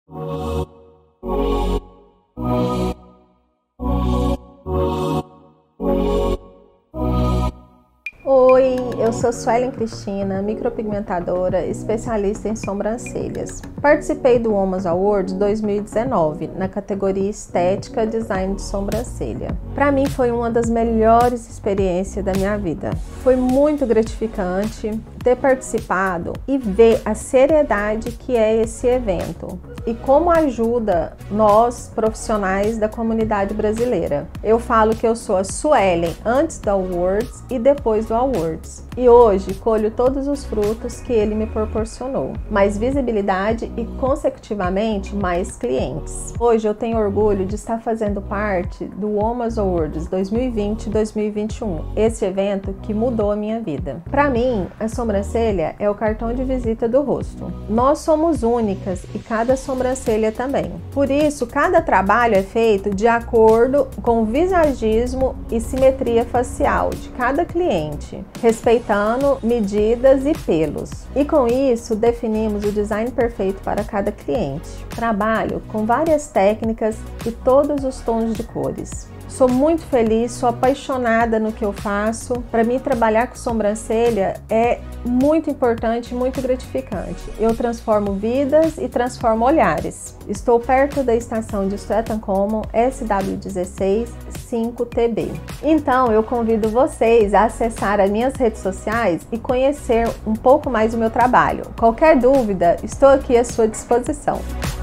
Oi, eu sou Suelen Cristina, micropigmentadora, especialista em sobrancelhas. Participei do Womas Awards 2019 na categoria Estética Design de Sobrancelha. Para mim foi uma das melhores experiências da minha vida. Foi muito gratificante ter participado e ver a seriedade que é esse evento e como ajuda nós profissionais da comunidade brasileira. Eu falo que eu sou a Suelen antes do Awards e depois do Awards. E hoje colho todos os frutos que ele me proporcionou. Mais visibilidade e, consecutivamente, mais clientes. Hoje eu tenho orgulho de estar fazendo parte do Womas Awards 2020-2021. Esse evento que mudou a minha vida. Para mim, a sobrancelha é o cartão de visita do rosto. Nós somos únicas e cada sobrancelha também. Por isso, cada trabalho é feito de acordo com o visagismo e simetria facial de cada cliente, respeitando medidas e pelos. E com isso, definimos o design perfeito para cada cliente. Trabalho com várias técnicas e todos os tons de cores. Sou muito feliz, sou apaixonada no que eu faço. Para mim, trabalhar com sobrancelha é muito importante e muito gratificante. Eu transformo vidas e transformo olhares. Estou perto da estação de Stratton Common SW16 5TB. Então, eu convido vocês a acessar as minhas redes sociais e conhecer um pouco mais o meu trabalho. Qualquer dúvida, estou aqui à sua disposição.